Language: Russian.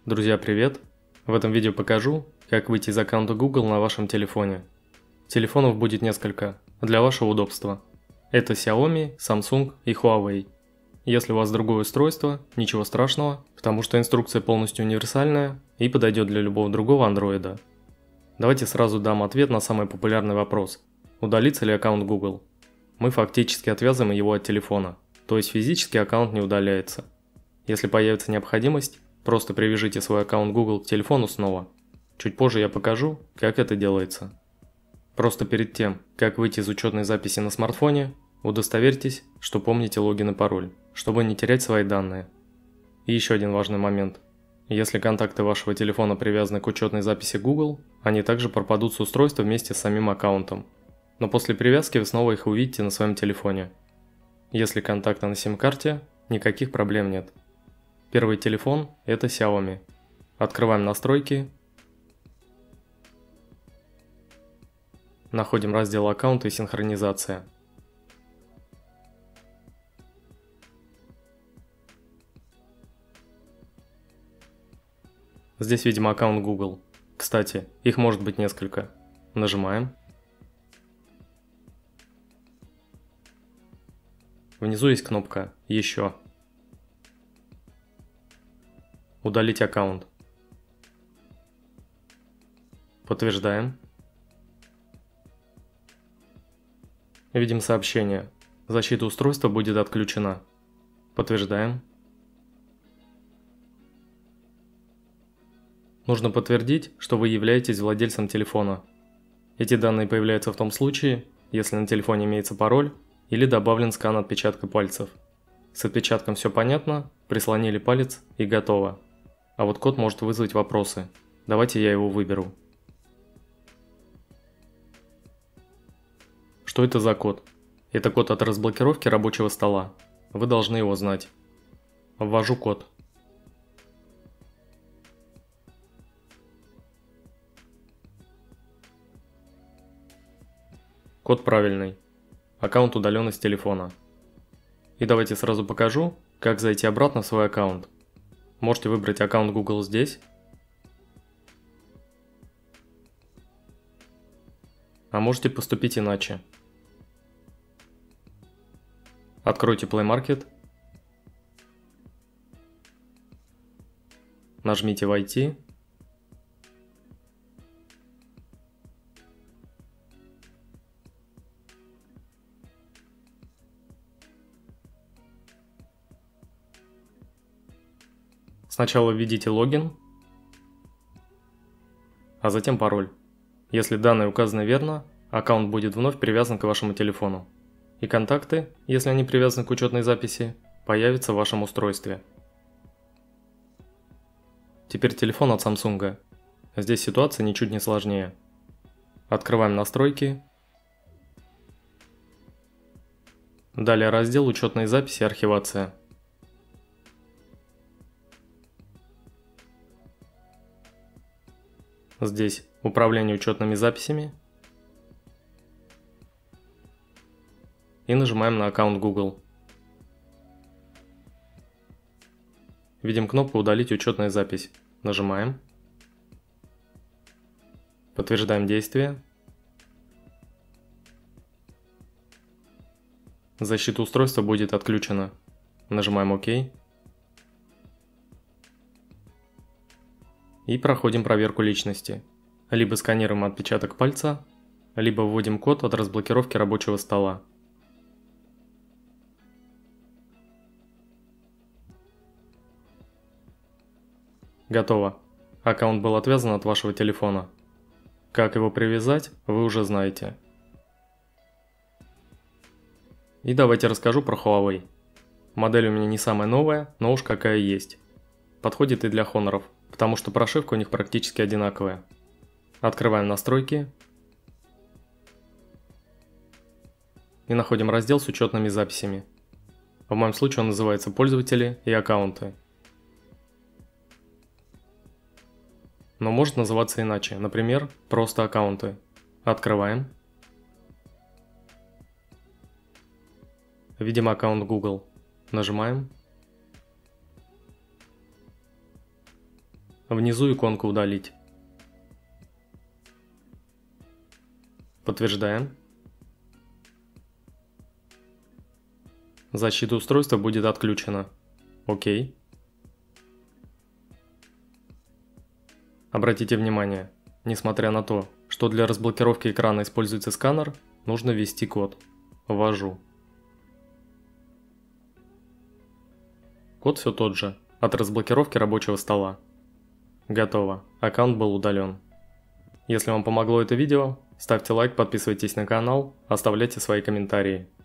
Друзья, привет! В этом видео покажу, как выйти из аккаунта Google на вашем телефоне. Телефонов будет несколько, для вашего удобства. Это Xiaomi, Samsung и Huawei. Если у вас другое устройство, ничего страшного, потому что инструкция полностью универсальная и подойдет для любого другого андроида. Давайте сразу дам ответ на самый популярный вопрос. Удалится ли аккаунт Google? Мы фактически отвязываем его от телефона, то есть физически аккаунт не удаляется. Если появится необходимость, просто привяжите свой аккаунт Google к телефону снова. Чуть позже я покажу, как это делается. Просто перед тем, как выйти из учетной записи на смартфоне, удостоверьтесь, что помните логин и пароль, чтобы не терять свои данные. И еще один важный момент. Если контакты вашего телефона привязаны к учетной записи Google, они также пропадут с устройства вместе с самим аккаунтом. Но после привязки вы снова их увидите на своем телефоне. Если контакты на сим-карте, никаких проблем нет. Первый телефон – это Xiaomi. Открываем настройки. Находим раздел аккаунта и синхронизация. Здесь видим аккаунт Google. Кстати, их может быть несколько. Нажимаем. Внизу есть кнопка «Еще». Удалить аккаунт. Подтверждаем. Видим сообщение. Защита устройства будет отключена. Подтверждаем. Нужно подтвердить, что вы являетесь владельцем телефона. Эти данные появляются в том случае, если на телефоне имеется пароль или добавлен скан отпечатка пальцев. С отпечатком все понятно, прислонили палец и готово. А вот код может вызвать вопросы. Давайте я его выберу. Что это за код? Это код от разблокировки рабочего стола. Вы должны его знать. Ввожу код. Код правильный. Аккаунт удален из телефона. И давайте сразу покажу, как зайти обратно в свой аккаунт. Можете выбрать аккаунт Google здесь. А можете поступить иначе. Откройте Play Market. Нажмите «Войти». Сначала введите логин, а затем пароль. Если данные указаны верно, аккаунт будет вновь привязан к вашему телефону. И контакты, если они привязаны к учетной записи, появятся в вашем устройстве. Теперь телефон от Samsung. Здесь ситуация ничуть не сложнее. Открываем настройки. Далее раздел «Учетные записи и архивация». Здесь «Управление учетными записями». И нажимаем на аккаунт Google. Видим кнопку «Удалить учетную запись». Нажимаем. Подтверждаем действие. Защита устройства будет отключена. Нажимаем ОК. И проходим проверку личности. Либо сканируем отпечаток пальца, либо вводим код от разблокировки рабочего стола. Готово. Аккаунт был отвязан от вашего телефона. Как его привязать, вы уже знаете. И давайте расскажу про Huawei. Модель у меня не самая новая, но уж какая есть. Подходит и для Honor, потому что прошивка у них практически одинаковая. Открываем настройки. И находим раздел с учетными записями. В моем случае он называется «Пользователи и аккаунты». Но может называться иначе, например, просто аккаунты. Открываем. Видим аккаунт Google. Нажимаем. Внизу иконку «Удалить». Подтверждаем. Защита устройства будет отключена. Окей. Обратите внимание, несмотря на то, что для разблокировки экрана используется сканер, нужно ввести код. Ввожу. Код все тот же, от разблокировки рабочего стола. Готово, аккаунт был удален. Если вам помогло это видео, ставьте лайк, подписывайтесь на канал, оставляйте свои комментарии.